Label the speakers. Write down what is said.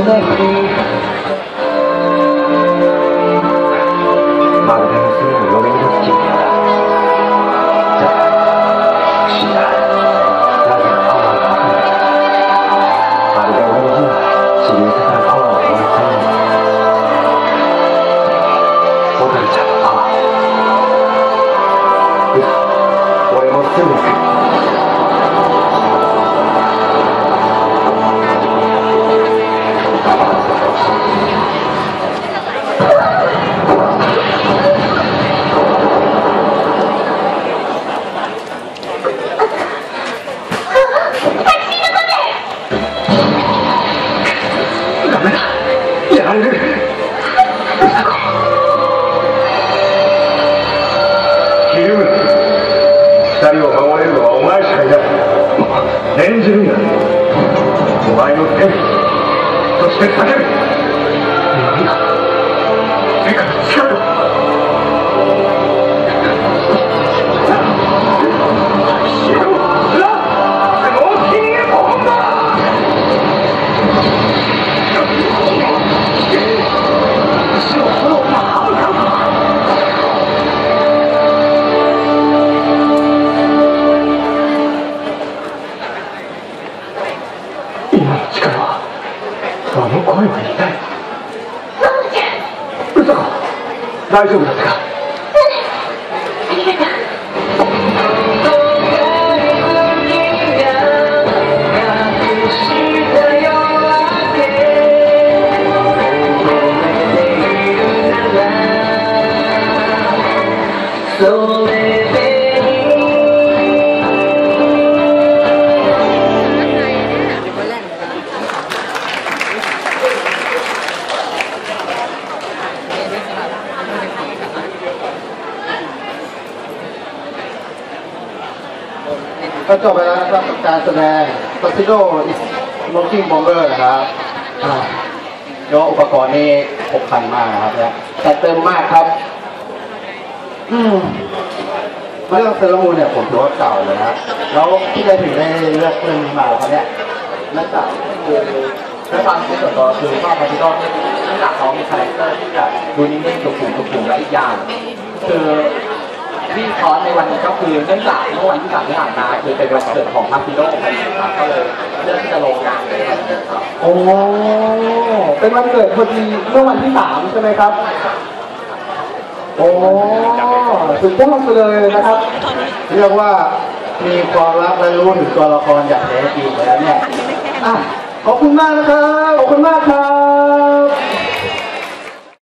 Speaker 1: 演じるんだ。お前の手、そして叫ぶ。なんだ、世界の力だ。あの声は一体。嘘か。大丈夫だったか。
Speaker 2: ありがとう。
Speaker 3: ก็จบไปแล้วนะครับกับการแสดง Tuxedo is Smoking Bomber นะครับยกอุปกรณ์นี่ครบครันมากนะครับเนี่ยแต่เต็มมากครับเรื่องเซเลมูนเนี่ยผมถือว่าเก่าเลยนะแล้วที่ได้ถึงได้เลือกเรื่องนี้มาครับเนี่ยนั่นจากคือด้วยความที่ส่วนตัวคือชอบพาร์ติโดเนื่องจากเขามีคาแรคเตอร์ที่แบบดูนิ่งๆสุขุมและอีกอย่างคือที่คอร์สในวันนี้ก็คือเนื่องจากเมื่อวันที่3ที่ผ่านมาคือเป็นวันเกิดของมาฟิโดครับก็เลยเลือกที่จะลงงานเลยครับโอ้เป็นวันเกิดพอดีเมื่อวันที่3ใช่ไหมครับโอ้สุดยอดเลยนะครับเรียกว่ามีความรักและรู้ถึงตัวละครอย่างแท้จริงแล้วเนี่ยขอบคุณมากนะครับขอบคุณมากครับ